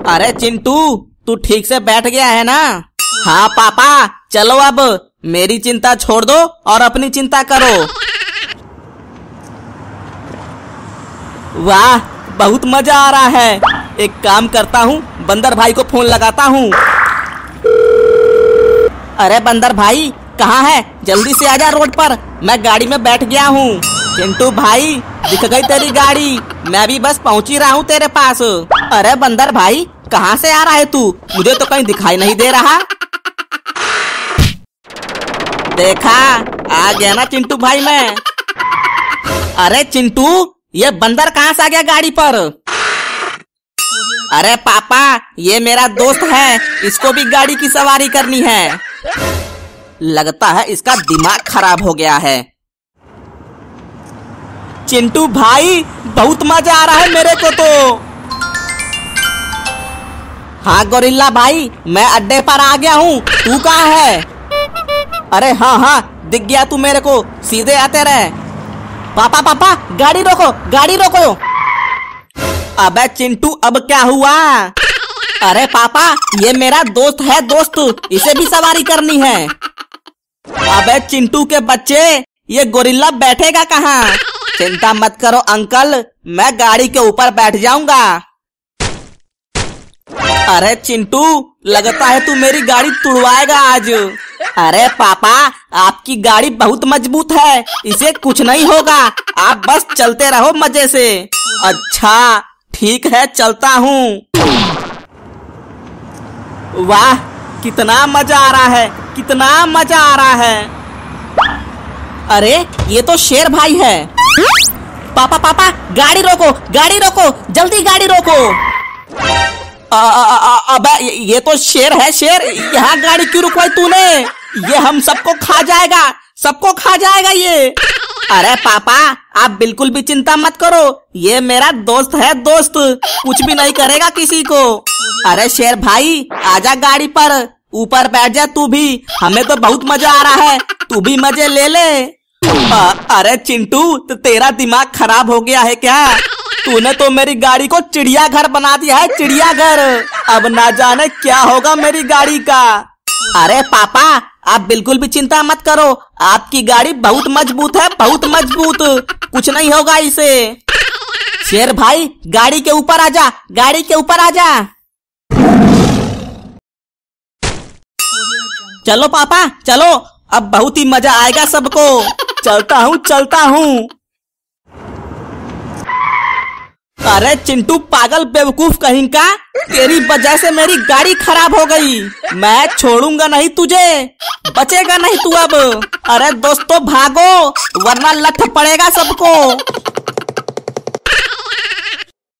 अरे चिंटू, तू ठीक से बैठ गया है ना? हाँ पापा, चलो अब मेरी चिंता छोड़ दो और अपनी चिंता करो। वाह, बहुत मजा आ रहा है। एक काम करता हूँ, बंदर भाई को फोन लगाता हूँ। अरे बंदर भाई, कहाँ है? जल्दी से आजा रोड पर, मैं गाड़ी में बैठ गया हूँ। चिंटू भाई, दिख गई तेरी गाड़ी, मैं भी बस पहुँच ही रहा हूँ तेरे पास। अरे बंदर भाई, कहाँ से आ रहा है तू? मुझे तो कहीं दिखाई नहीं दे रहा। देखा, आ गया ना चिंटू भाई मैं। अरे चिंटू, ये बंदर कहाँ से आ गया गाड़ी पर? अरे पापा, ये मेरा दोस्त है, इसको भी गाड़ी की सवारी करनी है। लगता है इसका दिमाग खराब हो गया है। चिंटू भाई, बहुत मजा आ रहा है मेरे को तो। हाँ गोरिल्ला भाई, मैं अड्डे पर आ गया हूँ, तू कहाँ है? अरे हाँ हाँ, दिख गया तू मेरे को, सीधे आते रहे। पापा पापा, गाड़ी रोको, गाड़ी रोको। अबे चिंटू, अब क्या हुआ? अरे पापा, ये मेरा दोस्त है, दोस्त, इसे भी सवारी करनी है। अबे चिंटू के बच्चे, ये गोरिल्ला बैठेगा कहाँ? चिंता मत करो अंकल, मैं गाड़ी के ऊपर बैठ जाऊंगा। अरे चिंटू, लगता है तू मेरी गाड़ी तुड़वाएगा आज। अरे पापा, आपकी गाड़ी बहुत मजबूत है, इसे कुछ नहीं होगा, आप बस चलते रहो मजे से। अच्छा ठीक है, चलता हूँ। वाह, कितना मजा आ रहा है, कितना मजा आ रहा है। अरे ये तो शेर भाई है। पापा पापा, गाड़ी रोको, गाड़ी रोको, जल्दी गाड़ी रोको। अबे ये तो शेर है, शेर, यहाँ गाड़ी क्यों रुकवाई तूने? ये हम सबको खा जाएगा, सबको खा जाएगा ये। अरे पापा, आप बिल्कुल भी चिंता मत करो, ये मेरा दोस्त है, दोस्त, कुछ भी नहीं करेगा किसी को। अरे शेर भाई, आजा गाड़ी पर, ऊपर बैठ जा तू भी, हमें तो बहुत मजा आ रहा है, तू भी मजे ले ले। अरे चिंटू, तो तेरा दिमाग खराब हो गया है क्या? तूने तो मेरी गाड़ी को चिड़ियाघर बना दिया है, चिड़ियाघर। अब ना जाने क्या होगा मेरी गाड़ी का। अरे पापा, आप बिल्कुल भी चिंता मत करो, आपकी गाड़ी बहुत मजबूत है, बहुत मजबूत, कुछ नहीं होगा इसे। शेर भाई, गाड़ी के ऊपर आजा, गाड़ी के ऊपर आजा। चलो पापा, चलो, अब बहुत ही मजा आएगा सबको। चलता हूँ, चलता हूँ। अरे चिंटू पागल बेवकूफ कहीं का, तेरी वजह से मेरी गाड़ी खराब हो गई। मैं छोड़ूंगा नहीं तुझे, बचेगा नहीं तू अब। अरे दोस्तों भागो, वरना लठ पड़ेगा सबको।